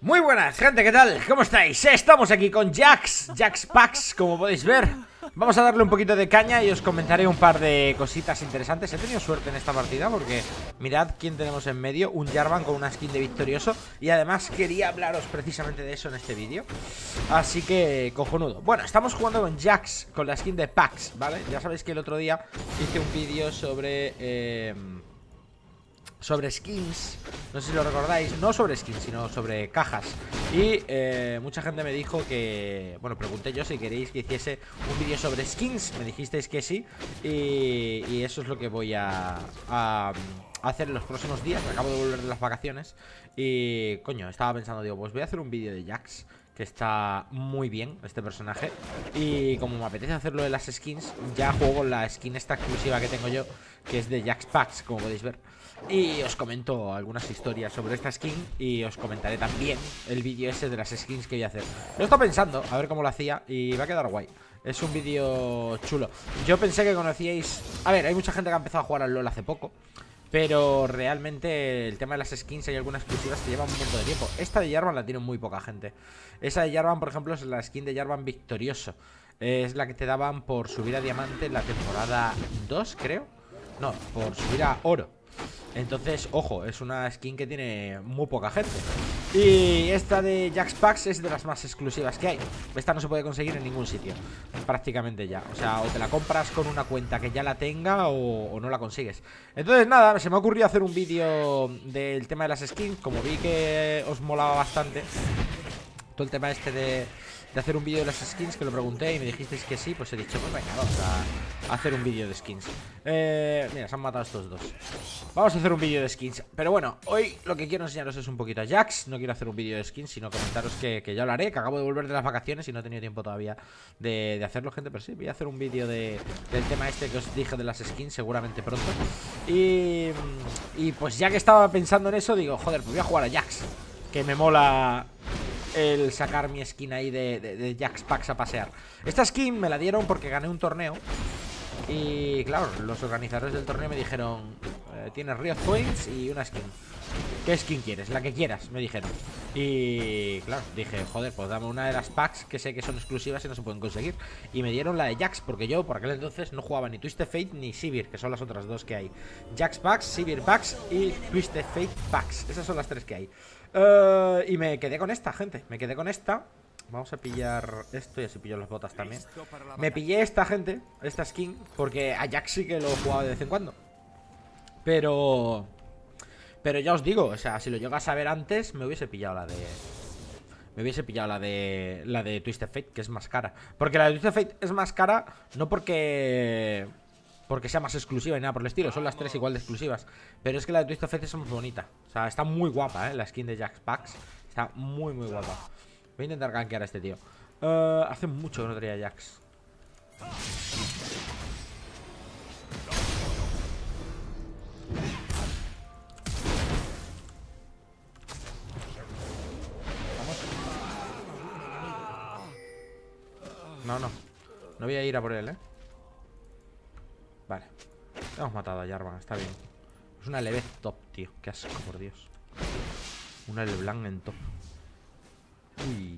Muy buenas, gente, ¿qué tal? ¿Cómo estáis? Estamos aquí con Jax Packs, como podéis ver. Vamos a darle un poquito de caña y os comentaré un par de cositas interesantes. He tenido suerte en esta partida porque mirad quién tenemos en medio, un Jarvan con una skin de victorioso. Y además quería hablaros precisamente de eso en este vídeo. Así que, cojonudo. Bueno, estamos jugando con Jax, con la skin de Packs, ¿vale? Ya sabéis que el otro día hice un vídeo sobre skins, no sé si lo recordáis. No sobre skins, sino sobre cajas. Y mucha gente me dijo que... Bueno, pregunté yo si queréis que hiciese un vídeo sobre skins. Me dijisteis que sí. Y eso es lo que voy a hacer en los próximos días. Me acabo de volver de las vacaciones. Y, coño, estaba pensando, digo, pues voy a hacer un vídeo de Jax, que está muy bien este personaje. Y como me apetece hacerlo de las skins, ya juego con la skin esta exclusiva que tengo yo, que es de Jax Packs, como podéis ver. Y os comento algunas historias sobre esta skin. Y os comentaré también el vídeo ese de las skins que voy a hacer. Lo he estado pensando, a ver cómo lo hacía, y va a quedar guay. Es un vídeo chulo. Yo pensé que conocíais... A ver, hay mucha gente que ha empezado a jugar al LoL hace poco, pero realmente el tema de las skins, hay algunas exclusivas que llevan un montón de tiempo. Esta de Jarvan la tiene muy poca gente. Esa de Jarvan, por ejemplo, es la skin de Jarvan victorioso. Es la que te daban por subir a diamante en la temporada 2, creo. No, por subir a oro. Entonces, ojo, es una skin que tiene muy poca gente. Y esta de Jax Packs es de las más exclusivas que hay. Esta no se puede conseguir en ningún sitio, prácticamente ya. O sea, o te la compras con una cuenta que ya la tenga o no la consigues. Entonces nada, se me ha ocurrido hacer un vídeo del tema de las skins. Como vi que os molaba bastante todo el tema este de hacer un vídeo de las skins, que lo pregunté y me dijisteis que sí, pues he dicho, pues venga, vamos a hacer un vídeo de skins. Mira, se han matado estos dos. Vamos a hacer un vídeo de skins. Pero bueno, hoy lo que quiero enseñaros es un poquito a Jax. No quiero hacer un vídeo de skins, sino comentaros que ya lo haré, que acabo de volver de las vacaciones y no he tenido tiempo todavía de hacerlo, gente. Pero sí, voy a hacer un vídeo del tema este que os dije de las skins, seguramente pronto. Y pues ya que estaba pensando en eso, digo, joder, pues voy a jugar a Jax, que me mola el sacar mi skin ahí de Jax Packs a pasear. Esta skin me la dieron porque gané un torneo. Y claro, los organizadores del torneo me dijeron, tienes Riot Points y una skin. ¿Qué skin quieres? La que quieras, me dijeron. Y claro, dije, joder, pues dame una de las packs que sé que son exclusivas y no se pueden conseguir. Y me dieron la de Jax, porque yo por aquel entonces no jugaba ni Twisted Fate ni Sivir, que son las otras dos que hay. Jax Packs, Sivir Packs y Twisted Fate Packs. Esas son las tres que hay. Y me quedé con esta, gente. Me quedé con esta. Vamos a pillar esto y así pillo las botas también. Me pillé esta, gente, esta skin, porque a Jax sí que lo jugaba de vez en cuando. Pero ya os digo, o sea, si lo llegas a ver antes, me hubiese pillado la de... la de Twisted Fate, que es más cara. Porque la de Twisted Fate es más cara, no porque sea más exclusiva ni nada por el estilo. Son las tres igual de exclusivas. Pero es que la de Twisted Fate es más bonita. O sea, está muy guapa, la skin de Jax Packs. Está muy, muy guapa. Voy a intentar gankear a este tío. Hace mucho que no traía Jax. No, no. No voy a ir a por él, Vale. Hemos matado a Jarvan, está bien. Es una leve top, tío. Qué asco, por Dios. Una LeBlanc en top. Uy.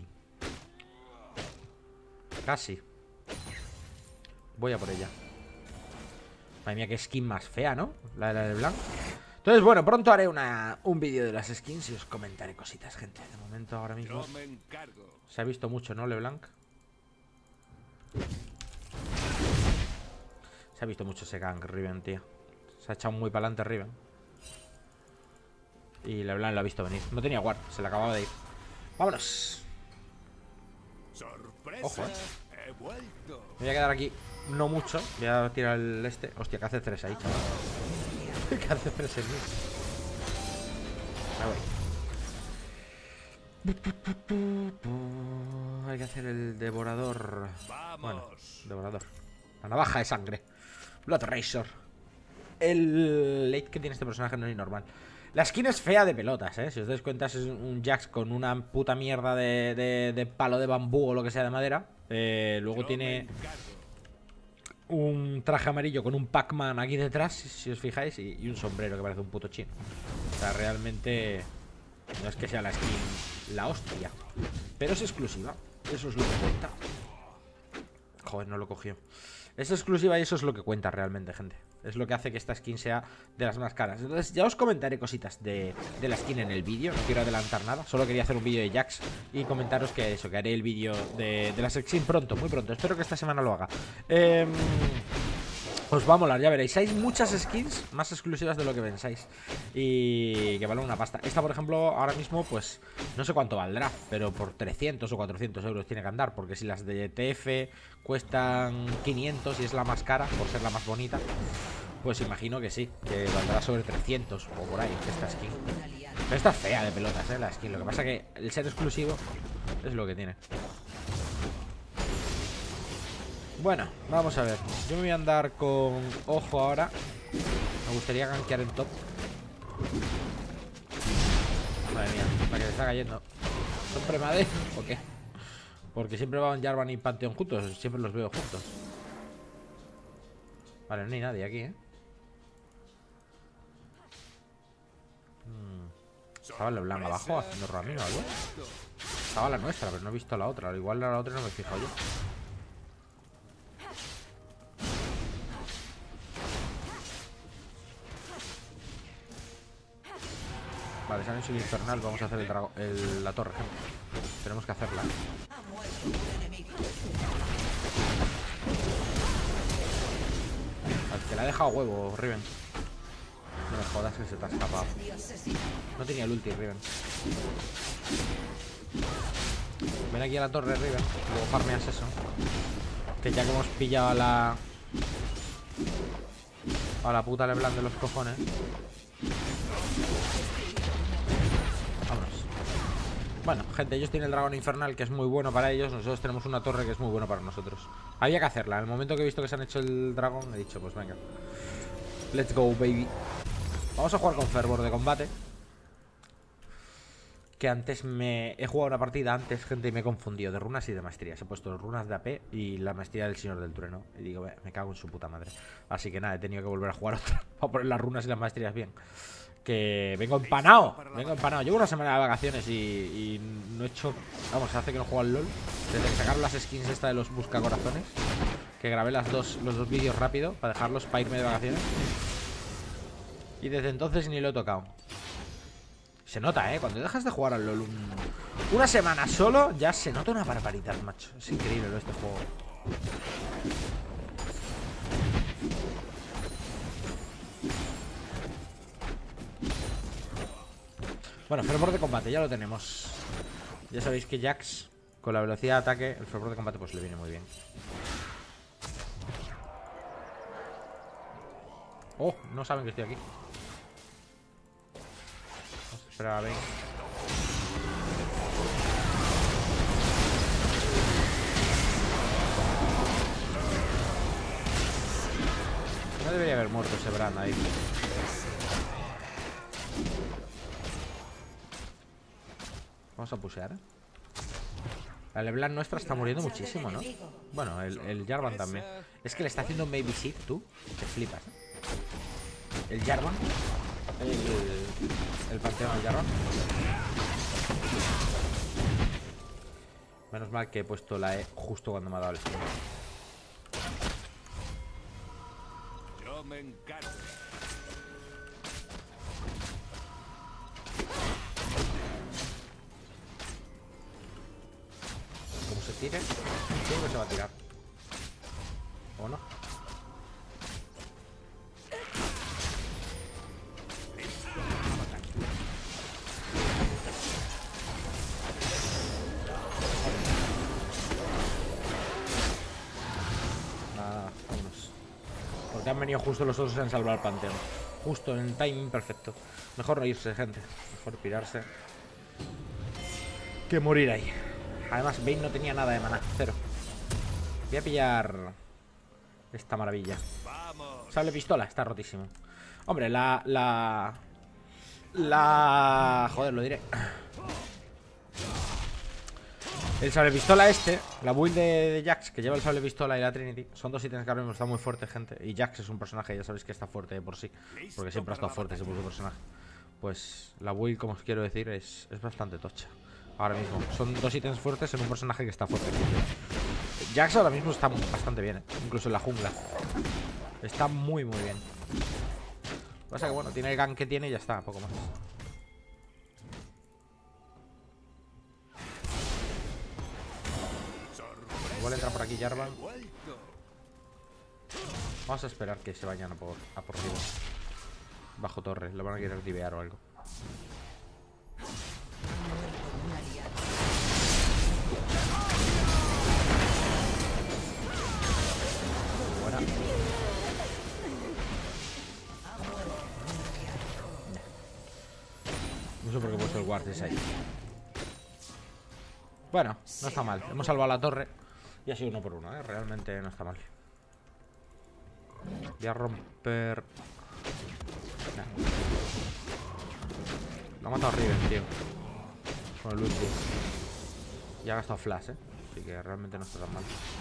Casi. Voy a por ella. Madre mía, qué skin más fea, ¿no? La de la LeBlanc. Entonces, bueno, pronto haré un vídeo de las skins y os comentaré cositas, gente. De momento, ahora mismo se ha visto mucho, ¿no, LeBlanc? Se ha visto mucho ese gank, Riven, tío. Se ha echado muy para adelante Riven. Y LeBlanc lo ha visto venir. No tenía guard, se le acababa de ir. ¡Vámonos! Ojo, Me voy a quedar aquí no mucho. Voy a tirar el este. Hostia, que hace 3 ahí, chaval. Que hace 3 en mí. Me voy. Hay que hacer el devorador. Bueno, devorador. La navaja de sangre. Blood Razor. El late que tiene este personaje no es normal. La skin es fea de pelotas, Si os dais cuenta, es un Jax con una puta mierda de palo de bambú o lo que sea de madera. Luego tiene un traje amarillo con un Pac-Man aquí detrás, si os fijáis, y un sombrero que parece un puto chino. O sea, realmente no es que sea la skin la hostia. Pero es exclusiva. Eso es lo que cuenta. Joder, no lo cogió. Es exclusiva y eso es lo que cuenta realmente, gente. Es lo que hace que esta skin sea de las más caras. Entonces ya os comentaré cositas de la skin en el vídeo. No quiero adelantar nada. Solo quería hacer un vídeo de Jax y comentaros que eso, que haré el vídeo de las skins pronto, muy pronto. Espero que esta semana lo haga. Os va a molar, ya veréis. Hay muchas skins más exclusivas de lo que pensáis y que valen una pasta. Esta, por ejemplo, ahora mismo, pues no sé cuánto valdrá, pero por 300 o 400 euros tiene que andar. Porque si las de TF cuestan 500 y es la más cara, por ser la más bonita, pues imagino que sí, que valdrá sobre 300 o por ahí esta skin. Pero esta es fea de pelotas, la skin. Lo que pasa que el ser exclusivo es lo que tiene. Bueno, vamos a ver. Yo me voy a andar con ojo ahora. Me gustaría gankear en top. Madre mía, la que se está cayendo. ¿Son premade o qué? Porque siempre van Jarvan y Panteón juntos. Siempre los veo juntos. Vale, no hay nadie aquí, Estaba la blanca abajo haciendo ramino o algo. Estaba la nuestra, pero no he visto la otra. Igual la otra no me he fijado yo. Vale, se han hecho el infernal. Vamos a hacer la torre, gente. Tenemos que hacerla. Al que la ha dejado huevo, Riven. No me jodas que se te ha escapado. No tenía el ulti, Riven. Ven aquí a la torre, Riven. Luego farmeas eso. Que ya que hemos pillado a la puta LeBlanc de los cojones. Vámonos. Bueno, gente, ellos tienen el dragón infernal, que es muy bueno para ellos. Nosotros tenemos una torre que es muy buena para nosotros. Había que hacerla. En el momento que he visto que se han hecho el dragón, he dicho, pues venga, let's go, baby. Vamos a jugar con fervor de combate. Que antes he jugado una partida antes, gente, y me he confundido de runas y de maestrías. He puesto runas de AP y la maestría del Señor del Trueno. Y digo, me cago en su puta madre. Así que nada, he tenido que volver a jugar otra para poner las runas y las maestrías bien. Que vengo empanado. Llevo una semana de vacaciones y no he hecho... Vamos, hace que no juego al LOL. Desde que sacaron las skins esta de los buscacorazones. Que grabé los dos vídeos rápido para dejarlos para irme de vacaciones. Y desde entonces ni lo he tocado. Se nota, cuando dejas de jugar al LOL una semana solo, ya se nota una barbaridad, macho. Es increíble este juego. Bueno, fervor de combate, ya lo tenemos. Ya sabéis que Jax, con la velocidad de ataque, el fervor de combate pues le viene muy bien. Oh, no saben que estoy aquí. Vamos a esperar a ver. No debería haber muerto ese Brand ahí. Vamos a pushear. La LeBlanc nuestra está muriendo muchísimo, ¿no? Bueno, el Jarvan también. Es que le está haciendo un babysit, tú. Te flipas, El Jarvan. El panteón del Jarvan. Menos mal que he puesto la E justo cuando me ha dado el stun. Yo me encargo. Como se tire, creo que se va a tirar. ¿O no? Nada, vámonos. Porque han venido justo los otros en salvar al panteón. Justo en el timing perfecto. Mejor no irse, gente. Mejor pirarse que morir ahí. Además, Vayne no tenía nada de mana. Cero. Voy a pillar esta maravilla. Sable pistola, está rotísimo. Hombre, joder, lo diré. El sable pistola la build de Jax, que lleva el sable pistola y la Trinity, son dos ítems que ahora mismo están muy fuertes, gente. Y Jax es un personaje, ya sabéis que está fuerte de por sí, porque siempre ha estado fuerte ese puto personaje. Pues la build, como os quiero decir, es bastante tocha. Ahora mismo. Son 2 ítems fuertes en un personaje que está fuerte. Jax ahora mismo está bastante bien, incluso en la jungla. Está muy bien. Lo que pasa que bueno, tiene el gank que tiene y ya está, poco más. Igual entra por aquí Jarvan. Vamos a esperar que se vayan a por Riven. Bajo torre, lo van a querer divear o algo. Buena. No sé por qué he puesto el guard ese ahí. Bueno, no está mal. Hemos salvado la torre. Y ha sido 1 por 1, ¿eh? Realmente no está mal. Voy a romper... Nah. Lo ha matado Riven, tío. Con el ulti. Y ha gastado flash, ¿eh? Así que realmente no está tan mal.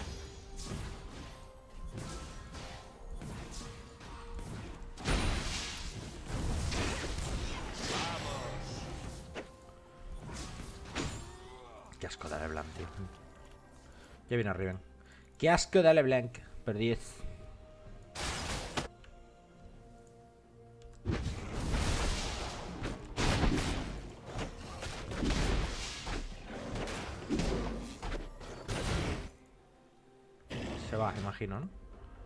Qué asco de LeBlanc, tío. Ya viene a Riven. Qué asco de LeBlanc. Perdí. Se va, imagino, ¿no?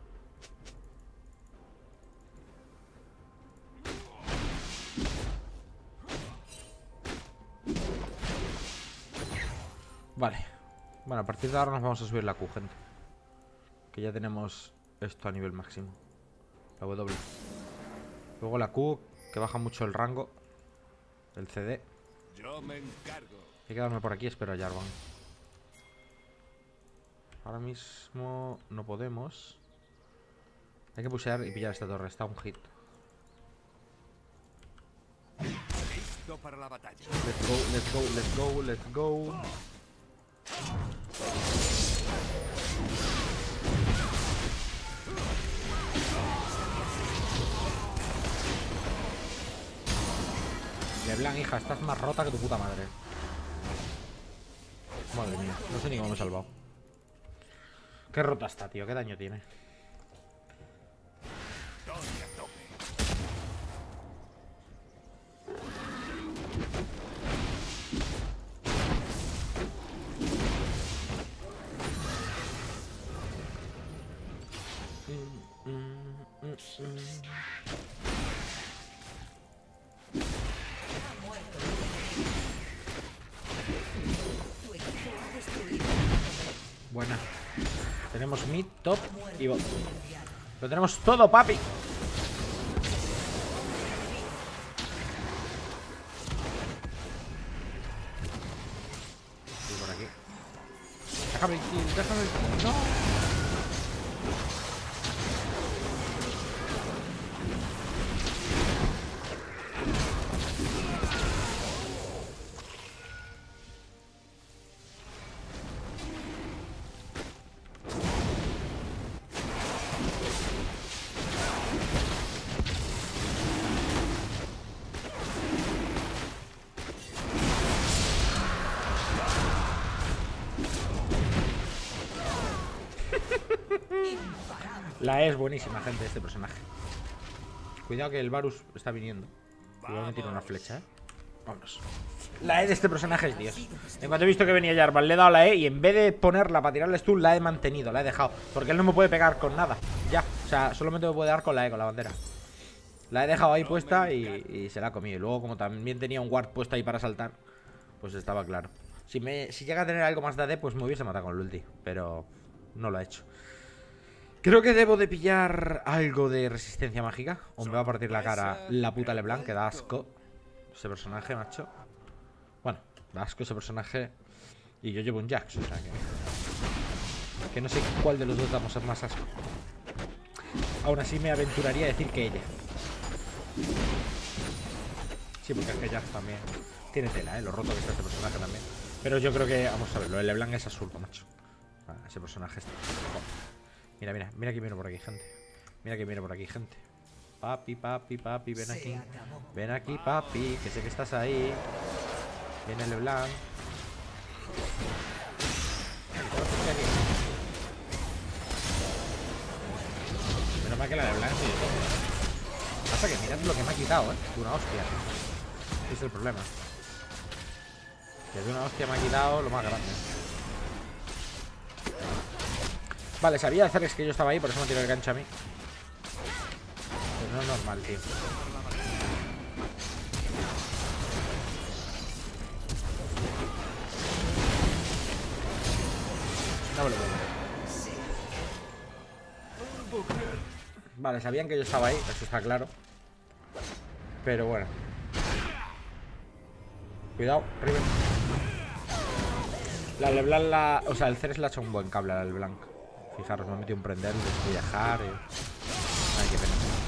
Vale. Bueno, a partir de ahora nos vamos a subir la Q, gente. Que ya tenemos esto a nivel máximo. La W. Luego la Q, que baja mucho el rango. El CD. Yo me encargo. Hay que quedarme por aquí, espero a Jarvan. Ahora mismo no podemos. Hay que pushear y pillar esta torre. Está un hit. Listo para la batalla. Let's go, let's go, let's go, let's go. LeBlanc, hija, estás más rota que tu puta madre. Madre mía, no sé ni cómo me he salvado. Qué rota está, tío, qué daño tiene. Buena. Tenemos mid, top y bot. Lo tenemos todo, papi. Estoy por aquí. Déjame el kill, déjame el kill. No. La E es buenísima, gente, este personaje. Cuidado que el Varus está viniendo. Cuidado, me tira una flecha, Vámonos. La E de este personaje es Dios. En cuanto he visto que venía Jarvan, le he dado la E y en vez de ponerla para tirarle stun, la he mantenido, la he dejado. Porque él no me puede pegar con nada. Ya, o sea, solamente me puede dar con la E, con la bandera. La he dejado ahí puesta y se la ha comido. Y luego, como también tenía un ward puesto ahí para saltar, pues estaba claro. Si llega a tener algo más de AD, pues me hubiese matado con el ulti. Pero no lo ha hecho. Creo que debo de pillar algo de resistencia mágica. O me va a partir la cara la puta LeBlanc, que da asco ese personaje, macho. Bueno, da asco ese personaje. Y yo llevo un Jax, o sea que no sé cuál de los dos damos más asco. Aún así me aventuraría a decir que ella. Sí, porque es que Jax también tiene tela, lo roto que está este personaje también. Pero yo creo que, vamos a ver, lo de LeBlanc es absurdo, macho. Ese personaje está... Mira, mira, mira que viene por aquí, gente. Mira que viene por aquí, gente. Papi, papi, papi, ven aquí. Ven aquí, papi, que sé que estás ahí. Viene LeBlanc. Menos mal que la de Blanc sí. Pasa que mirad lo que me ha quitado, de una hostia. Ese es el problema. Que de una hostia me ha quitado lo más grande. Vale, sabía hacer es que yo estaba ahí, por eso me tiró el gancho a mí. Pues no es normal, tío. No me lo puedo. Vale, sabían que yo estaba ahí, eso está claro. Pero bueno. Cuidado, Riven. La LeBlanc, o sea, el Ceres le ha hecho un buen cable a la LeBlanc. Fijaros, me ha metido un prender, le dejar. Ay, qué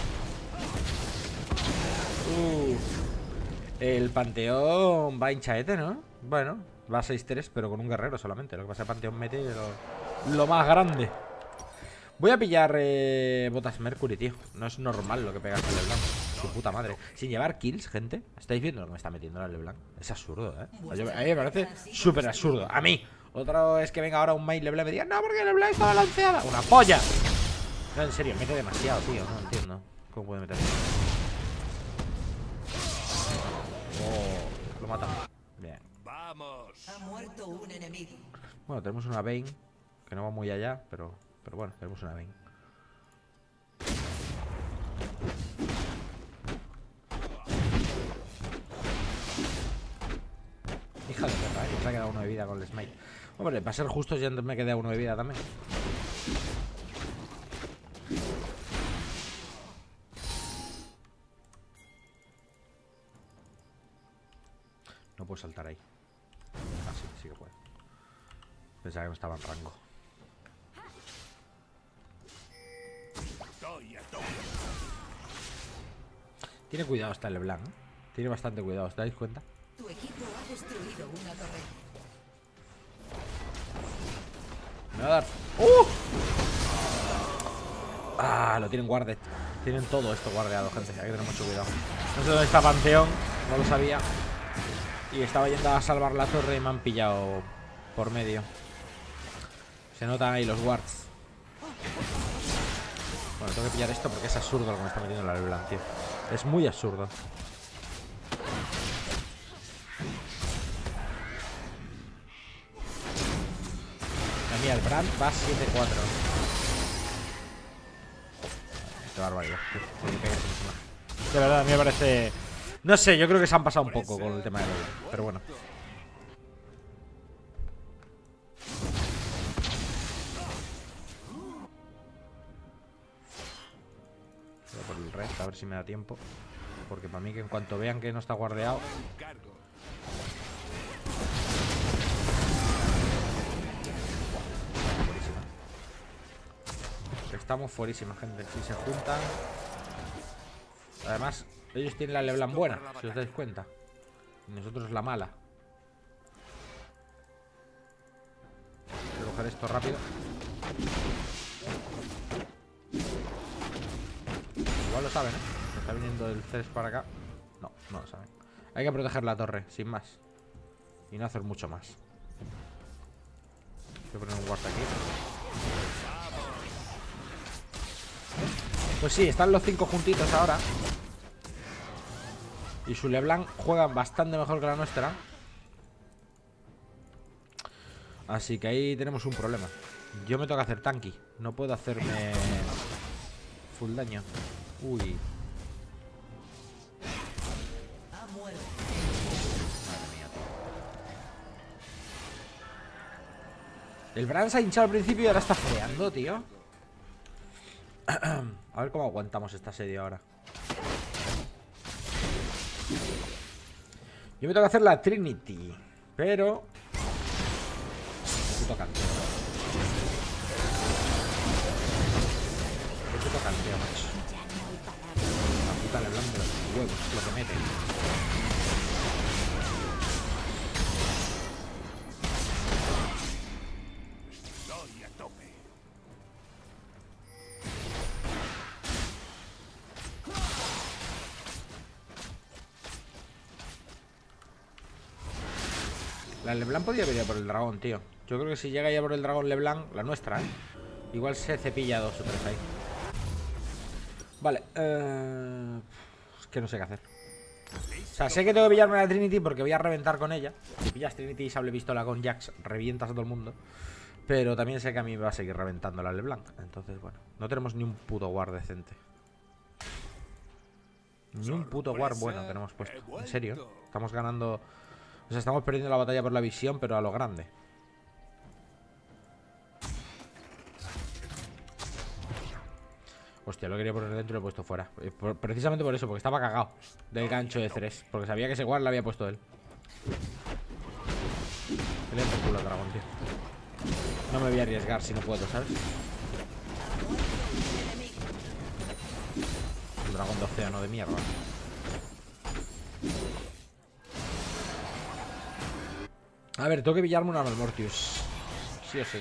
pena. El Panteón va hinchaete, ¿no? Bueno, va a 6-3, pero con un guerrero solamente. Lo que pasa es que el Panteón mete lo más grande. Voy a pillar botas Mercury, tío. No es normal lo que pega con LeBlanc. Su puta madre. Sin llevar kills, gente. ¿Estáis viendo lo que me está metiendo la LeBlanc? Es absurdo, ¿eh? A mí me parece súper absurdo. A mí. Otro es que venga ahora un main LeBlanc y me diga, no, porque LeBlanc está balanceada. ¡Una polla! No, en serio, mete demasiado, tío. No entiendo cómo puede meter. Oh, lo mata. Bien. ¡Vamos! Ha muerto un enemigo. Bueno, tenemos una Vayne, que no va muy allá, pero bueno, tenemos una Vayne. Hija de perra, se ha quedado uno de vida con el smite. Hombre, para ser justos ya me quedé uno de vida también. No puedo saltar ahí. Ah, sí, sí que puedo. Pensaba que no estaba en rango. Estoy a tope. Tiene cuidado hasta el LeBlanc, ¿eh? Tiene bastante cuidado, ¿os dais cuenta? Tu equipo ha destruido una torre. Me va a dar. ¡Uh! Ah, lo tienen guarded. Tienen todo esto guardeado, gente. Hay que tener mucho cuidado. No sé dónde está Panteón, no lo sabía. Y estaba yendo a salvar la torre y me han pillado por medio. Se notan ahí los wards. Bueno, tengo que pillar esto porque es absurdo lo que me está metiendo la LeBlanc, tío. Es muy absurdo. Mira, el Brand va 7-4. Qué barbaridad. De verdad, a mí me parece... No sé, yo creo que se han pasado un poco con el tema de LeBlanc, pero bueno. Voy a por el red, a ver si me da tiempo. Porque para mí que en cuanto vean que no está guardeado... Cargo. Estamos fuerísima, gente. Si se juntan... Además, ellos tienen la LeBlanc buena, si os dais cuenta. Y nosotros la mala. Voy a coger esto rápido. Igual lo saben, ¿eh? Está viniendo el Ceres para acá. No, no lo saben. Hay que proteger la torre, sin más. Y no hacer mucho más. Voy a poner un guard aquí. Pues sí, están los 5 juntitos ahora. Y su LeBlanc juega bastante mejor que la nuestra. Así que ahí tenemos un problema. Yo me toca hacer tanky. No puedo hacerme full daño. Uy. Madre mía, tío. El Bran se ha hinchado al principio y ahora está freando, tío. A ver cómo aguantamos esta asedio ahora. Yo me tengo que hacer la Trinity, pero... Qué puto canteo. Qué puto canteo, macho. La puta LeBlanc de los huevos, lo que mete. Estoy a tope. La LeBlanc podía venir por el dragón, tío. Yo creo que si llega ya por el dragón LeBlanc, la nuestra, igual se cepilla 2 o 3 ahí. Vale, es que no sé qué hacer. O sea, sé que tengo que pillarme la Trinity porque voy a reventar con ella. Si pillas Trinity y sable pistola con Jax, revientas a todo el mundo. Pero también sé que a mí me va a seguir reventando la LeBlanc. Entonces, bueno, no tenemos ni un puto guard decente. Ni un puto guard bueno tenemos puesto. En serio, estamos ganando. O sea, estamos perdiendo la batalla por la visión, pero a lo grande. Hostia, lo quería poner dentro y lo he puesto fuera. Precisamente por eso, porque estaba cagado del gancho de Ceres. Porque sabía que ese guard lo había puesto él. Que le den por culo al dragón, tío. No me voy a arriesgar si no puedo, ¿sabes? Un dragón de océano de mierda. A ver, tengo que pillarme una Malmortius. Sí o sí.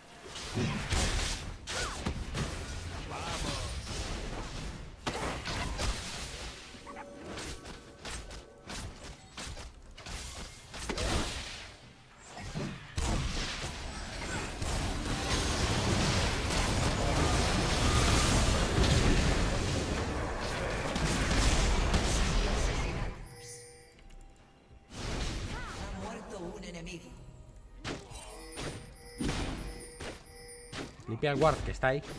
Limpia el guard que está ahí.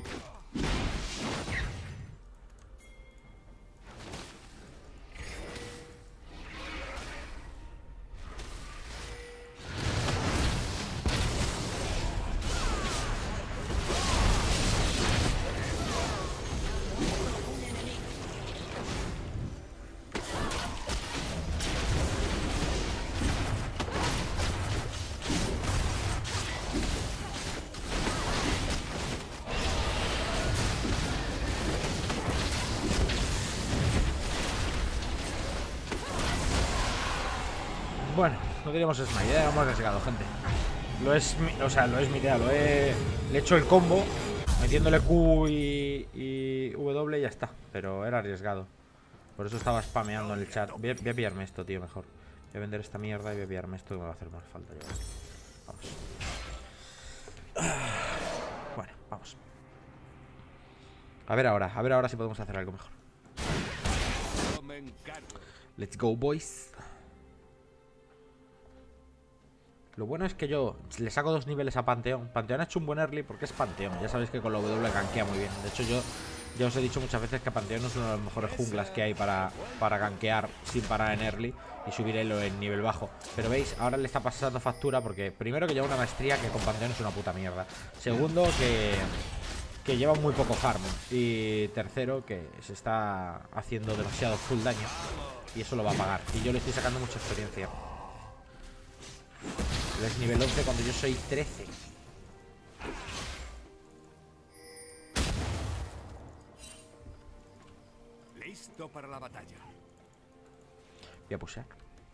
Bueno, no teníamos smite, hemos arriesgado, gente. O sea, lo he smiteado, le he hecho el combo metiéndole Q y W y ya está. Pero era arriesgado. Por eso estaba spameando en el chat. Voy a pillarme esto, tío, mejor. Voy a vender esta mierda y voy a pillarme esto que me va a hacer más falta. Vamos. Bueno, vamos. A ver ahora si podemos hacer algo mejor. Let's go, boys. Lo bueno es que yo le saco 2 niveles a Panteón. Panteón ha hecho un buen early porque es Panteón. Ya sabéis que con la W gankea muy bien. De hecho, yo ya os he dicho muchas veces que Panteón es uno de los mejores junglas que hay para gankear sin parar en early y subir elo en nivel bajo. Pero veis, ahora le está pasando factura porque primero que lleva una maestría que con Panteón es una puta mierda. Segundo, que lleva muy poco farm. Y tercero, que se está haciendo demasiado full daño. Y eso lo va a pagar. Y yo le estoy sacando mucha experiencia. Él es nivel 11 cuando yo soy 13. Listo para la batalla. Voy a pushear.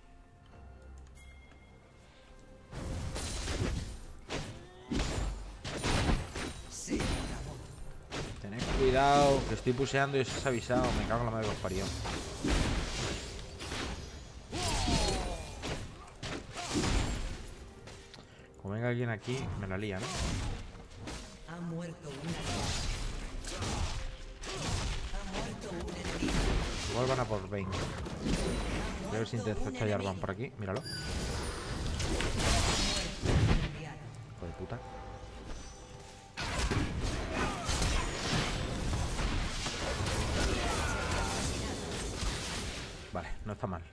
Tened cuidado, que estoy pusheando y os he avisado. Me cago en la madre que os parió. Como venga alguien aquí, me la lía, ¿no? Ha muerto un enemigo. Igual van a por Bane. Voy a ver si intercepta Jarvan por aquí. Míralo. Hijo de puta. Vale, no está mal.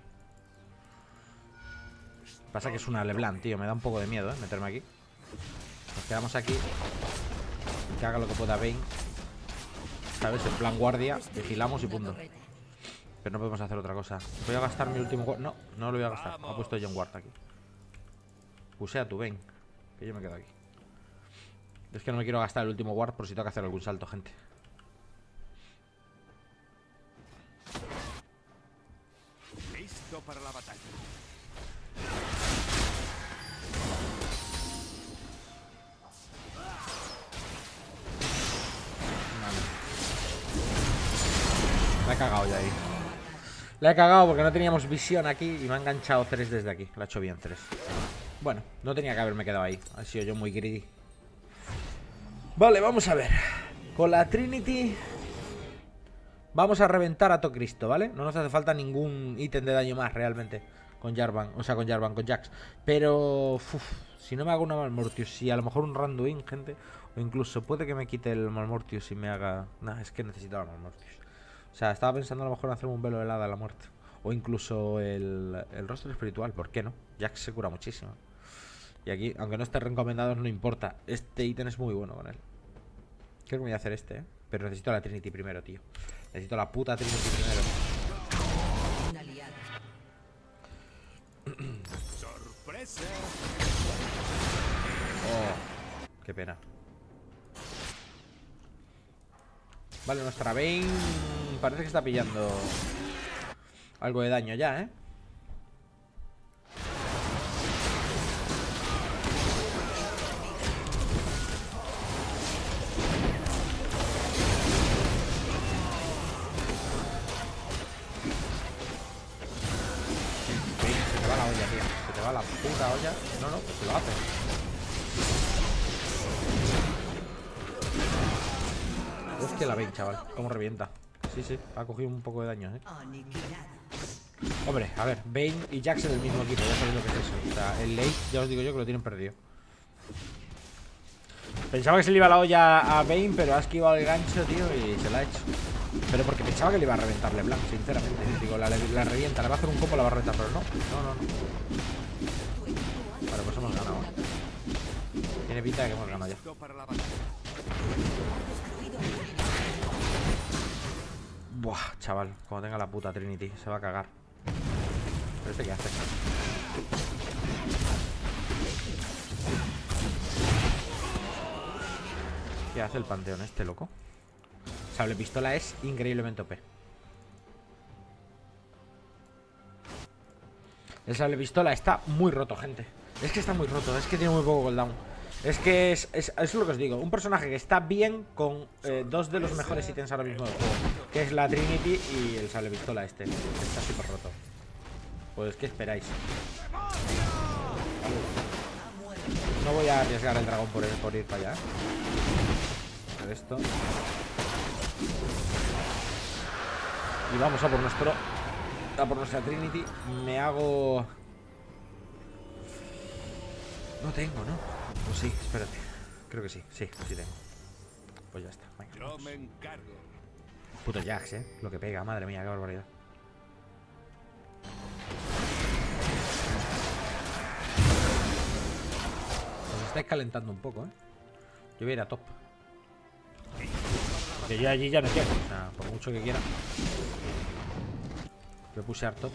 Pasa que es una LeBlanc, tío. Me da un poco de miedo, meterme aquí. Nos quedamos aquí. Que haga lo que pueda Bane. ¿Sabes? En plan guardia. Vigilamos y punto. Pero no podemos hacer otra cosa. Voy a gastar mi último guard. No, no lo voy a gastar. Ha puesto John Ward aquí. Pusea tu Bane. Que yo me quedo aquí. Es que no me quiero gastar el último guard por si tengo que hacer algún salto, gente. Listo para la batalla. Me he cagado ya ahí. La he cagado porque no teníamos visión aquí y me ha enganchado 3 desde aquí. La he hecho bien 3. Bueno, no tenía que haberme quedado ahí. Ha sido yo muy greedy. Vale, vamos a ver. Con la Trinity vamos a reventar a todo Cristo, ¿vale? No nos hace falta ningún ítem de daño más realmente con Jarvan, o sea, con Jax. Pero, si no me hago una Malmortius, si a lo mejor un Randuin, gente, o incluso puede que me quite el Malmortius y me haga... Nah, es que necesito la Malmortius. O sea, estaba pensando a lo mejor en hacerme un velo helada a la muerte. O incluso el rostro espiritual, ¿por qué no? Jax se cura muchísimo. Y aquí, aunque no esté recomendado, no importa. Este ítem es muy bueno con él. Creo que voy a hacer este, ¿eh? Pero necesito la Trinity primero, tío. Necesito la puta Trinity primero. ¡Sorpresa! Oh, qué pena. Vale, nuestra Vayne parece que está pillando algo de daño ya, ¿eh? La puta olla. No, pues se lo hace. Hostia, la Vayne, chaval. Cómo revienta. Sí, ha cogido un poco de daño, Hombre, a ver, Vayne y Jax en el mismo equipo. Ya sabéis lo que es eso. O sea, el late, ya os digo yo que lo tienen perdido. Pensaba que se le iba la olla a Vayne, pero ha esquivado el gancho, tío, y se la ha hecho. Pero porque pensaba que le iba a reventar LeBlanc, sinceramente. Digo, la revienta, le va a hacer un combo, la va a reventar, pero no. Vale, pues hemos ganado. Tiene pinta de que hemos ganado ya. Buah, chaval, cuando tenga la puta Trinity se va a cagar. ¿Pero este qué hace? ¿Qué hace el panteón este, loco? Sable pistola es increíblemente OP. El sable pistola está muy roto, gente. Es que está muy roto, es que tiene muy poco cooldown. Es que es lo que os digo. Un personaje que está bien con dos de los mejores ítems ahora mismo del juego, que es la Trinity y el sable pistola este. Está súper roto. Pues, ¿qué esperáis? No voy a arriesgar el dragón por ir para allá. Hacer esto. Y vamos a por nuestra Trinity. Me hago... No tengo, ¿no? Pues sí, espérate. Creo que sí tengo. Pues ya está. Venga, yo me encargo. Puto Jax, lo que pega, madre mía, qué barbaridad. Os estáis calentando un poco, Yo voy a ir a top. Que yo allí ya no quiero. O sea, por mucho que quiera. Voy a pushear top.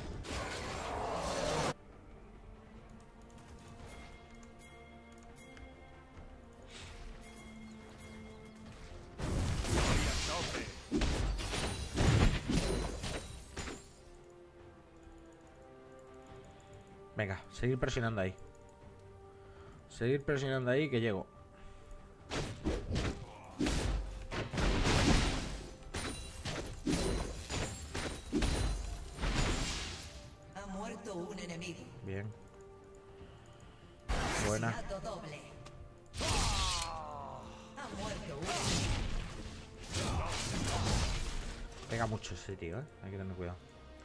Venga, seguir presionando ahí. Seguir presionando ahí que llego. Ha muerto un enemigo. Bien. Buena. Doble. Ha muerto un enemigo. Pega mucho ese tío, Hay que tener cuidado.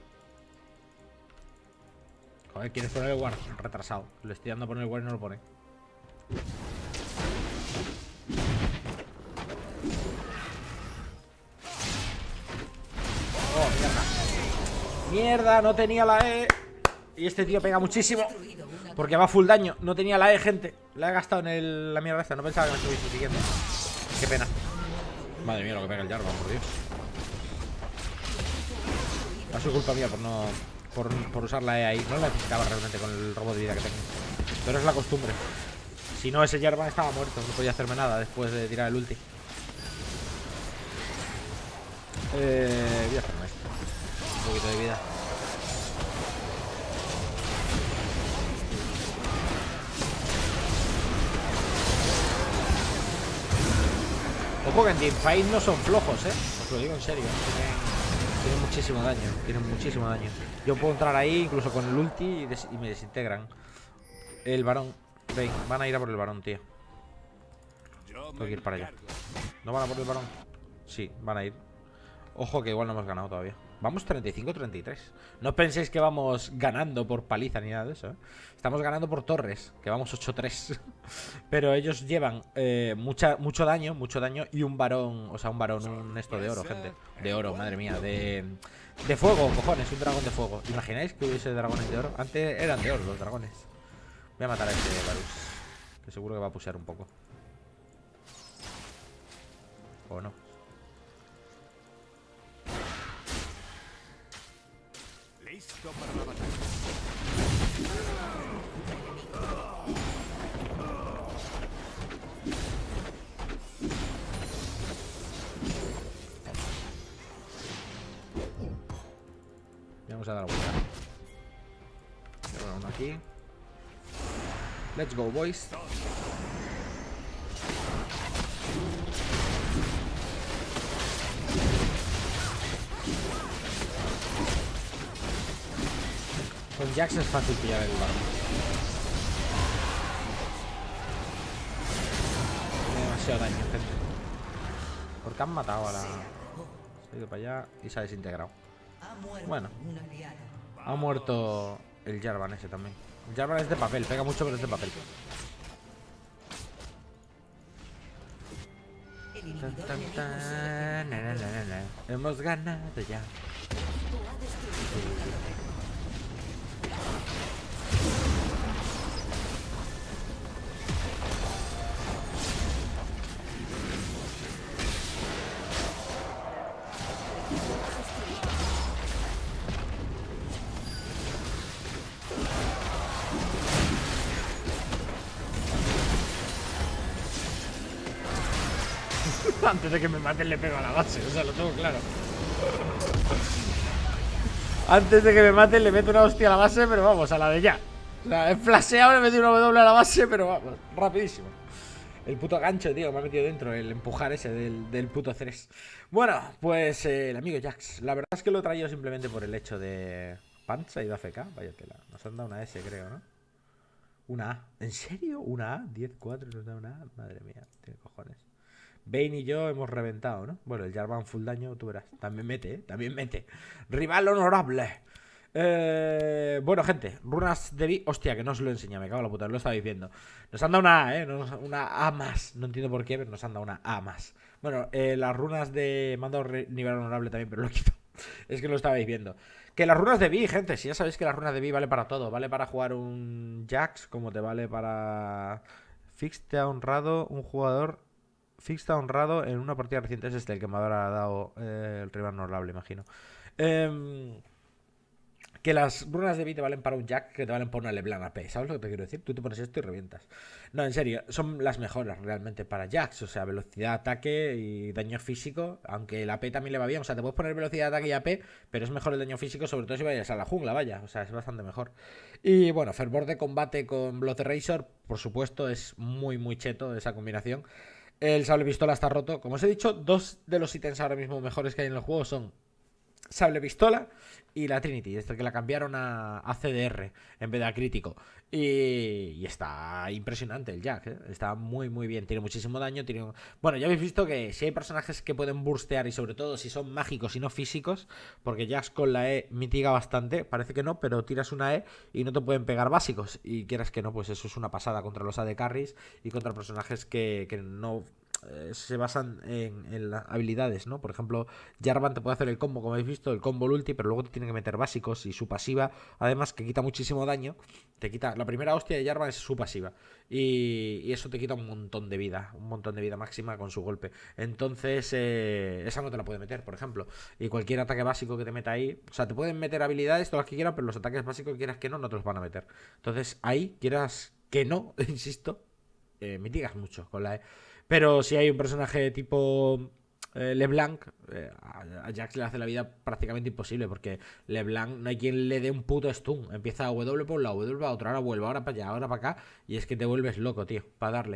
Joder, ¿quieres poner el guard? Retrasado. Le estoy dando a poner el guard y no lo pone. Oh, mierda. Mierda, no tenía la E. Y este tío pega muchísimo. Porque va full daño. No tenía la E, gente. La he gastado en la mierda esta. No pensaba que me estuviese siguiendo. Qué pena. Madre mía, lo que pega el Jarvan, por Dios. Ha sido culpa mía por usar la E ahí. No la necesitaba realmente con el robo de vida que tengo. Pero es la costumbre. Si no, ese Jarvan estaba muerto. No podía hacerme nada después de tirar el ulti. Voy a hacerme esto. Un poquito de vida. Ojo que en Teamfight no son flojos, Os lo digo en serio. Tienen muchísimo daño. Tienen muchísimo daño. Yo puedo entrar ahí incluso con el ulti y me desintegran. El varón. Ven, van a ir a por el varón, tío. Tengo que ir para allá. ¿No van a por el varón? Sí, van a ir. Ojo que igual no hemos ganado todavía. Vamos 35-33. No penséis que vamos ganando por paliza ni nada de eso, ¿eh? Estamos ganando por torres, que vamos 8-3. Pero ellos llevan mucho daño y un varón, o sea, un esto de oro, gente. De oro, madre mía, de fuego, cojones, un dragón de fuego. ¿Imagináis que hubiese dragones de oro? Antes eran de oro los dragones. Voy a matar a este Varus, que seguro que va a pusear un poco. ¿O no? Listo para la batalla. Vamos a dar vuelta. Uno aquí. Let's go, boys. Con Jax es fácil pillar el balón. Tiene demasiado daño, gente. Porque han matado a la... Se ha ido para allá y se ha desintegrado. Bueno, ha muerto el Jarvan ese también. El Jarvan es de papel, pega mucho pero es de papel. Tan, tan, tan, na, na, na, na. Hemos ganado ya. Antes de que me maten le pego a la base, o sea, lo tengo claro. Antes de que me maten le meto una hostia a la base, pero vamos, a la de ya. O sea, he flasheado, le metí una W a la base, pero vamos, rapidísimo. El puto gancho, tío, me ha metido dentro, el empujar ese del puto Ceres. Bueno, pues el amigo Jax. La verdad es que lo he traído simplemente por el hecho de... Pants ha ido a FK, vaya tela. Nos han dado una S, creo, ¿no? Una A. ¿En serio? ¿Una A? 10-4 nos da una A. Madre mía, tiene cojones. Vayne y yo hemos reventado, ¿no? Bueno, el Jarvan full daño, tú verás. También mete, ¿eh? También mete. Rival honorable. Bueno, gente, runas de Vi. Hostia, que no os lo enseña, me cago en la puta, no lo estabais viendo. Nos han dado una A, una A más. No entiendo por qué, pero nos han dado una A más. Bueno, las runas de... Me han dado nivel honorable también, pero lo quito. Es que lo estabais viendo. Que las runas de Vi, gente, si ya sabéis que las runas de Vi vale para todo. Vale para jugar un Jax, como te vale para... Fixte a honrado un jugador... Fixte a honrado en una partida reciente. Es este el que me habrá dado el rival honorable, imagino. Que las runas de Vi te valen para un Jack, que te valen para una LeBlanc AP. ¿Sabes lo que te quiero decir? Tú te pones esto y revientas. No, en serio, son las mejores realmente para Jax. O sea, velocidad, ataque y daño físico. Aunque el AP también le va bien. O sea, te puedes poner velocidad, ataque y AP, pero es mejor el daño físico, sobre todo si vayas a la jungla, vaya. O sea, es bastante mejor. Y bueno, fervor de combate con Blood Razor, por supuesto, es muy, muy cheto esa combinación. El sable pistola está roto. Como os he dicho, dos de los ítems ahora mismo mejores que hay en el juego son sable pistola y la Trinity, desde que la cambiaron a CDR en vez de a crítico. Y está impresionante el Jack, ¿eh? Está muy muy bien, tiene muchísimo daño, tiene... Bueno, ya habéis visto que si hay personajes que pueden burstear y sobre todo si son mágicos y no físicos, porque Jax con la E mitiga bastante, parece que no, pero tiras una E y no te pueden pegar básicos, y quieras que no, pues eso es una pasada contra los AD Carries y contra personajes que no... se basan en las habilidades, ¿no? Por ejemplo, Jarvan te puede hacer el combo, como habéis visto, el combo ulti, pero luego te tiene que meter básicos y su pasiva, además que quita muchísimo daño, te quita, la primera hostia de Jarvan es su pasiva y eso te quita un montón de vida máxima con su golpe. Entonces, esa no te la puede meter, por ejemplo, y cualquier ataque básico que te meta ahí, o sea, te pueden meter habilidades, todas las que quieran, pero los ataques básicos, quieras que no, no te los van a meter. Entonces, ahí, quieras que no, insisto, mitigas mucho con la E. Pero si hay un personaje tipo LeBlanc, a Jax le hace la vida prácticamente imposible, porque LeBlanc no hay quien le dé un puto stun. Empieza a W por un lado, W a otro, ahora vuelve, ahora para allá, ahora para acá, y es que te vuelves loco, tío, para darle.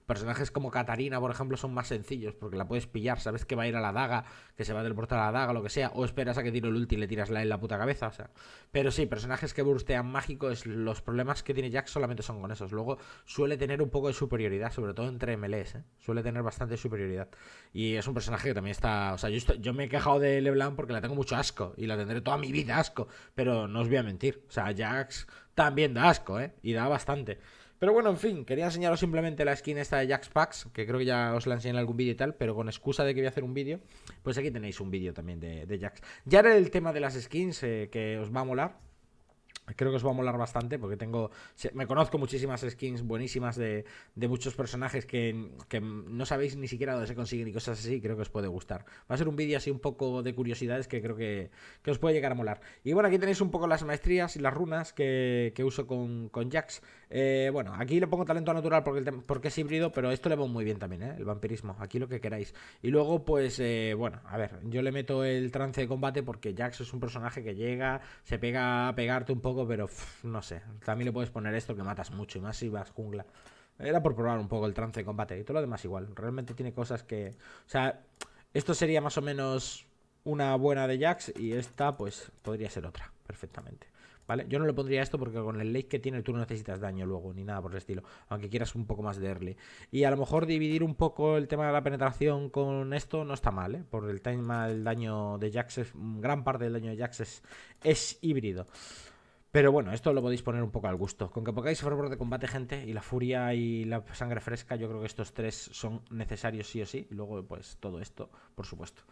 Personajes como Katarina, por ejemplo, son más sencillos porque la puedes pillar, sabes que va a ir a la daga, que se va a teleportar a la daga, lo que sea, o esperas a que tire el ulti y le tiras en la puta cabeza, o sea. Pero sí, personajes que burstean mágicos, los problemas que tiene Jax solamente son con esos. Luego suele tener un poco de superioridad, sobre todo entre melees, ¿eh? Suele tener bastante superioridad. Y es un personaje que también está... O sea, yo me he quejado de LeBlanc porque la tengo mucho asco y la tendré toda mi vida asco, pero no os voy a mentir. O sea, Jax también da asco, ¿eh? Y da bastante. Pero bueno, en fin, quería enseñaros simplemente la skin esta de Jax Pax, que creo que ya os la enseñé en algún vídeo y tal, pero con excusa de que voy a hacer un vídeo, pues aquí tenéis un vídeo también de Jax. Ya era el tema de las skins, que os va a molar. Creo que os va a molar bastante porque me conozco muchísimas skins buenísimas de muchos personajes que no sabéis ni siquiera dónde se consiguen y cosas así. Creo que os puede gustar. Va a ser un vídeo así un poco de curiosidades que creo que os puede llegar a molar. Y bueno, aquí tenéis un poco las maestrías y las runas que uso con Jax. Bueno, aquí le pongo talento natural porque es híbrido, pero esto le va muy bien también, el vampirismo. Aquí lo que queráis. Y luego pues, bueno, a ver, yo le meto el trance de combate porque Jax es un personaje que llega, se pega a pegarte un poco, pero no sé, también le puedes poner esto que matas mucho y más si vas jungla. Era por probar un poco el trance de combate y todo lo demás igual. Realmente tiene cosas que... O sea, esto sería más o menos una buena de Jax y esta pues podría ser otra, perfectamente. ¿Vale? Yo no le pondría esto porque con el late que tiene tú no necesitas daño luego, ni nada por el estilo, aunque quieras un poco más de early. Y a lo mejor dividir un poco el tema de la penetración con esto no está mal, ¿eh? Por el tema del daño de Jax, gran parte del daño de Jax es híbrido. Pero bueno, esto lo podéis poner un poco al gusto. Con que pongáis fervor de combate, gente, y la furia y la sangre fresca, yo creo que estos tres son necesarios sí o sí. Y luego, pues, todo esto, por supuesto.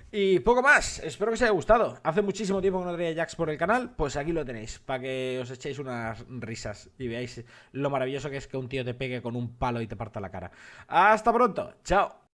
Y poco más, espero que os haya gustado. Hace muchísimo tiempo que no traía Jax por el canal, pues aquí lo tenéis, para que os echéis unas risas y veáis lo maravilloso que es que un tío te pegue con un palo y te parta la cara. Hasta pronto, chao.